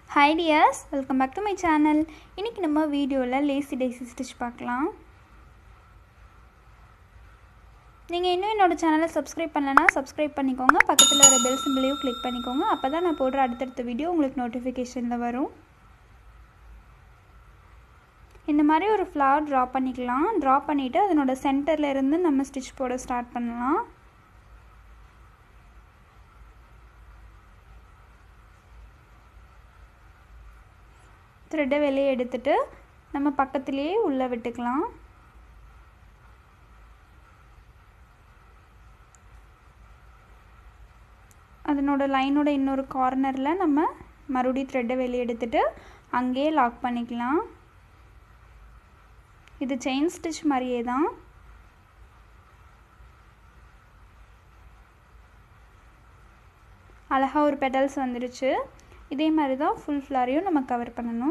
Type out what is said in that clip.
Hi dears, welcome back to my channel. இன்னைக்கு நம்ம வீடியோல lacy daisy stitch பார்க்கலாம். நீங்க இன்னும் என்னோட சேனலை subscribe பண்ணலனா subscribe பண்ணிக்கோங்க. பக்கத்துல வர bell symbol-ஐயும் click பண்ணிக்கோங்க. அப்பதான் நான் போடுற அடுத்தடுத்த வீடியோ உங்களுக்கு notification-ல வரும். இந்த மாதிரி ஒரு flower draw பண்ணிக்கலாம். draw பண்ணிட்டு அதனோட சென்டர்ல இருந்து நம்ம stitch போட ஸ்டார்ட் பண்ணலாம். thread வெளியே எடுத்துட்டு நம்ம பக்கத்திலேயே உள்ள விட்டுக்கலாம். அதனோட லைனோட இன்னொரு கார்னர்ல நம்ம மறுபடியும் thread வெளியே எடுத்துட்டு அங்கேயே லாக் பண்ணிக்கலாம். இது செயின் ஸ்டிட்ச் மாதிரியே தான். அழகா ஒரு பெட்டல்ஸ் வந்துருச்சு. இதே மாதிரி தான் ஃபுல் ஃப்ளாரையும் நம்ம கவர் பண்ணணும்.